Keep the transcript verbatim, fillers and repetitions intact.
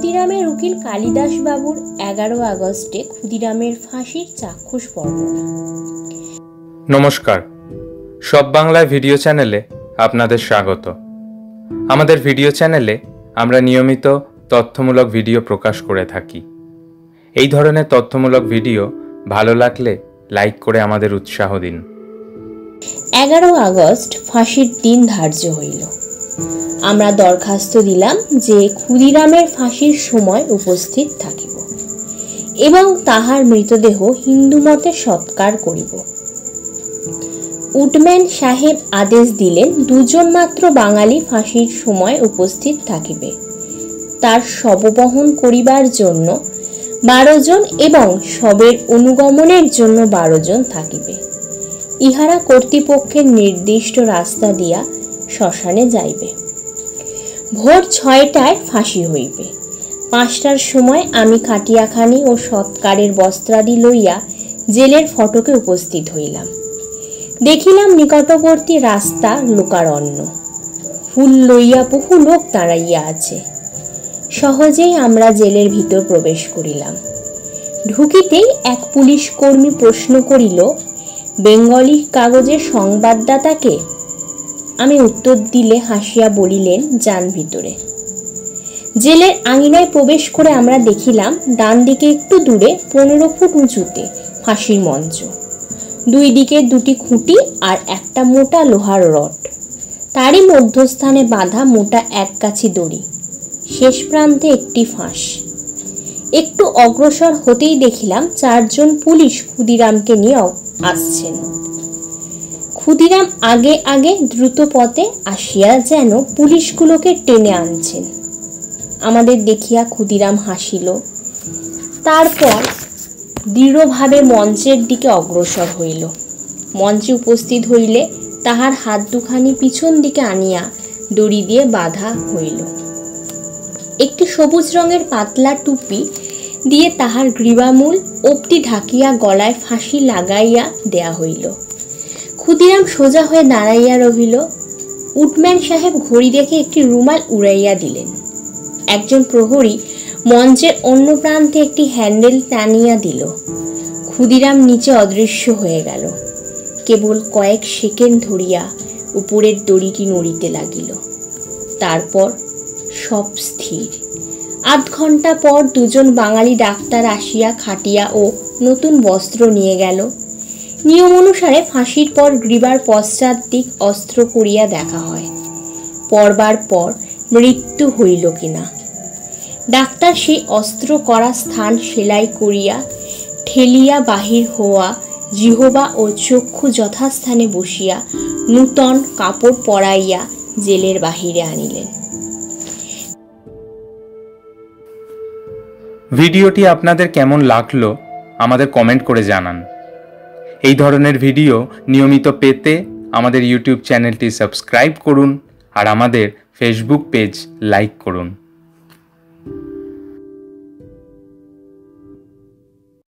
ক্ষুদিরামের উকিল কালিদাস বাবুর এগারো আগস্টে ক্ষুদিরামের ফাঁসির চাক্ষুষ বর্ণনা। নমস্কার, সব বাংলা ভিডিও চ্যানেলে আপনাদের স্বাগত। আমাদের ভিডিও চ্যানেলে আমরা নিয়মিত তথ্যমূলক ভিডিও প্রকাশ করে থাকি। এই ধরনের তথ্যমূলক ভিডিও ভালো লাগলে লাইক করে আমাদের উৎসাহ দিন। এগারো আগস্ট ফাঁসির দিন ধার্য হইল। আমরা দরখাস্ত দিলাম যে ক্ষুদিরামের ফাঁসির সময় উপস্থিত থাকিব এবং তাহার মৃতদেহ হিন্দু মতে সৎকার করিব। উডম্যান সাহেব আদেশ দিলেন দুজন মাত্র বাঙালি ফাঁসির সময় উপস্থিত থাকিবে। তার শববহন করিবার জন্য বারো জন এবং শবের অনুগমনের জন্য বারো জন থাকিবে। ইহারা কর্তৃপক্ষের নির্দিষ্ট রাস্তা দিয়া শ্মশানে যাইবে। ভোর ছয়টায় ফাঁসি হইবে। পাঁচটার সময় আমি খাটিয়াখানি ও সৎকারের বস্ত্রাদি লইয়া জেলের ফটকে উপস্থিত হইলাম। দেখিলাম নিকটবর্তী রাস্তা লোকারণ্য, ফুল লইয়া বহু লোক দাঁড়াইয়া আছে। সহজেই আমরা জেলের ভিতর প্রবেশ করিলাম। ঢুকিতেই এক পুলিশ কর্মী প্রশ্ন করিল, বেঙ্গলি কাগজের সংবাদদাতাকে? আমি উত্তর দিলে হাসিয়া বলিলেন, যান ভিতরে। জেলের আঙিনায় প্রবেশ করে আমরা দেখিলাম ডান দিকে একটু দূরে পনেরো ফুট উঁচুতে ফাঁসির মঞ্চ, দুই দিকে দুটি খুঁটি আর একটা মোটা লোহার রড, তারই মধ্যস্থানে বাঁধা মোটা এক কাছি দড়ি, শেষ প্রান্তে একটি ফাঁস। একটু অগ্রসর হতেই দেখিলাম চারজন পুলিশ ক্ষুদিরামকে নিয়ে আসছেন। ক্ষুদিরাম আগে আগে দ্রুত পথে আসিয়া যেন পুলিশগুলোকে টেনে আনছেন। আমাদের দেখিয়া ক্ষুদিরাম হাসিল। তারপর দৃঢ়ভাবে মঞ্চের দিকে অগ্রসর হইল। মঞ্চে উপস্থিত হইলে তাহার হাত দুখানি পিছন দিকে আনিয়া দড়ি দিয়ে বাঁধা হইল। একটি সবুজ রঙের পাতলা টুপি দিয়ে তাহার গ্রীবামূল অবধি ঢাকিয়া গলায় ফাঁসি লাগাইয়া দেয়া হইল। ক্ষুদিরাম সোজা হয়ে দাঁড়াইয়া রহিল। উডম্যান সাহেব ঘড়ি দেখে একটি রুমাল উড়াইয়া দিলেন। একজন প্রহরী মঞ্চের অন্য প্রান্তে একটি হ্যান্ডেল টানিয়া দিল। ক্ষুদিরাম নিচে অদৃশ্য হয়ে গেল। কেবল কয়েক সেকেন্ড ধরিয়া উপরের দড়িটি নড়িতে লাগিল। তারপর সব স্থির। আধ ঘন্টা পর দুজন বাঙালি ডাক্তার আসিয়া খাটিয়া ও নতুন বস্ত্র নিয়ে গেল। নিয়ম অনুসারে ফাঁসির পর গ্রীবার পশ্চাৎ দিক অস্ত্র করিয়া দেখা হয়, পরবার পর মৃত্যু হইল কিনা। ডাক্তার সেই অস্ত্র করা স্থান সেলাই করিয়া ঠেলিয়া বাহির হওয়া জিহবা ও চক্ষু যথাস্থানে বসিয়া নূতন কাপড় পরাইয়া জেলের বাহিরে আনিলেন। ভিডিওটি আপনাদের কেমন লাগলো আমাদের কমেন্ট করে জানান। এই ধরনের ভিডিও নিয়মিত পেতে আমাদের ইউটিউব চ্যানেলটি সাবস্ক্রাইব করুন আর আমাদের ফেসবুক পেজ লাইক করুন।